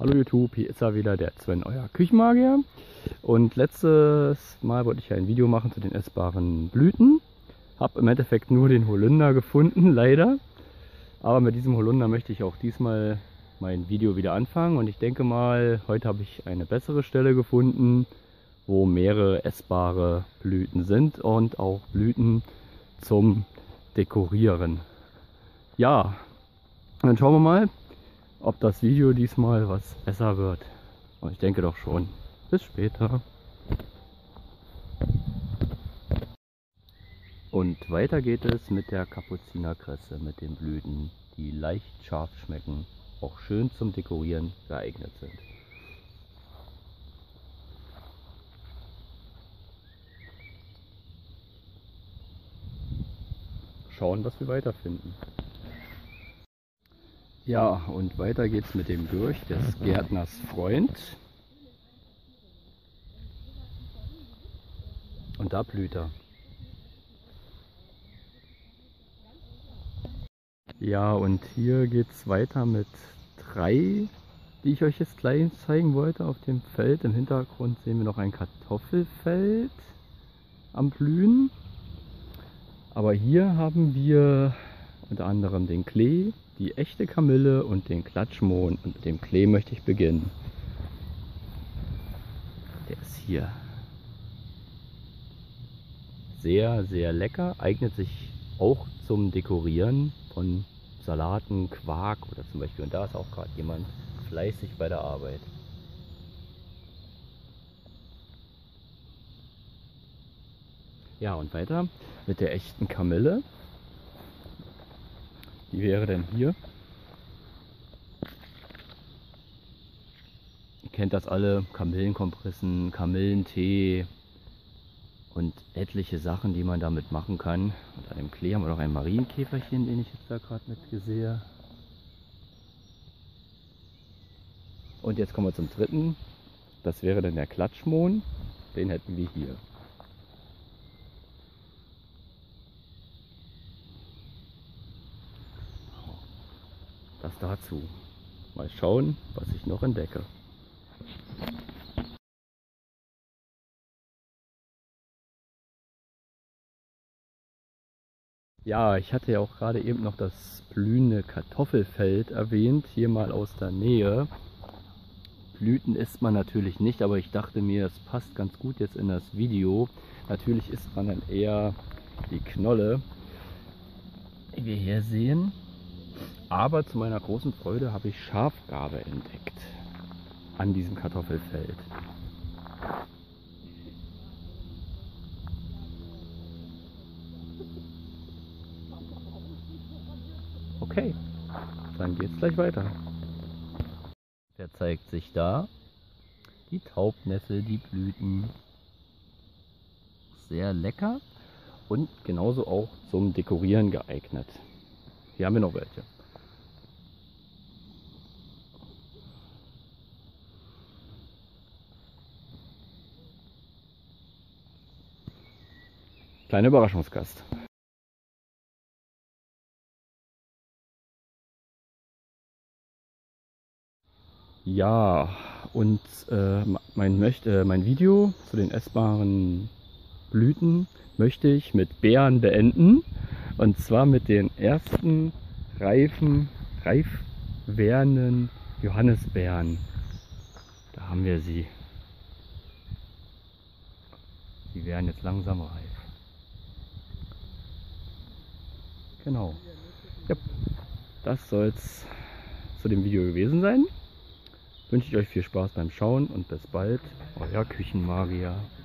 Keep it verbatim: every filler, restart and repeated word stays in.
Hallo YouTube, hier ist er wieder, der Sven, euer Küchenmagier. Und letztes Mal wollte ich ja ein Video machen zu den essbaren Blüten. Habe im Endeffekt nur den Holunder gefunden, leider. Aber mit diesem Holunder möchte ich auch diesmal mein Video wieder anfangen. Und ich denke mal, heute habe ich eine bessere Stelle gefunden, wo mehrere essbare Blüten sind und auch Blüten zum Dekorieren. Ja, dann schauen wir mal, ob das Video diesmal was besser wird. Und ich denke doch schon. Bis später. Und weiter geht es mit der Kapuzinerkresse, mit den Blüten, die leicht scharf schmecken, auch schön zum Dekorieren geeignet sind. Schauen, was wir weiterfinden. Ja, und weiter geht's mit dem Birch des Gärtners Freund. Und da blüht er. Ja, und hier geht's weiter mit drei, die ich euch jetzt gleich zeigen wollte auf dem Feld. Im Hintergrund sehen wir noch ein Kartoffelfeld am Blühen. Aber hier haben wir unter anderem den Klee, die echte Kamille und den Klatschmohn. Und mit dem Klee möchte ich beginnen. Der ist hier. Sehr, sehr lecker. Eignet sich auch zum Dekorieren von Salaten, Quark oder zum Beispiel. Und da ist auch gerade jemand fleißig bei der Arbeit. Ja, und weiter mit der echten Kamille. Die wäre dann hier. Ihr kennt das alle, Kamillenkompressen, Kamillentee und etliche Sachen, die man damit machen kann. Und an dem Klee haben wir noch ein Marienkäferchen, den ich jetzt da gerade mitsehe. Und jetzt kommen wir zum dritten. Das wäre dann der Klatschmohn. Den hätten wir hier. Das dazu. Mal schauen, was ich noch entdecke. Ja, ich hatte ja auch gerade eben noch das blühende Kartoffelfeld erwähnt, hier mal aus der Nähe. Blüten isst man natürlich nicht, aber ich dachte mir, es passt ganz gut jetzt in das Video. Natürlich isst man dann eher die Knolle, wie wir hier sehen. Aber zu meiner großen Freude habe ich Schafgarbe entdeckt an diesem Kartoffelfeld. Okay, dann geht's gleich weiter. Der zeigt sich da. Die Taubnessel, die Blüten. Sehr lecker und genauso auch zum Dekorieren geeignet. Hier haben wir noch welche. Kleiner Überraschungsgast. Ja, und äh, mein, möchte, mein Video zu den essbaren Blüten möchte ich mit Beeren beenden. Und zwar mit den ersten reifen, reif werdenden Johannisbeeren. Da haben wir sie. Die werden jetzt langsam reif. Genau. Ja, das soll es zu dem Video gewesen sein. Wünsche ich euch viel Spaß beim Schauen und bis bald, euer Küchenmagier.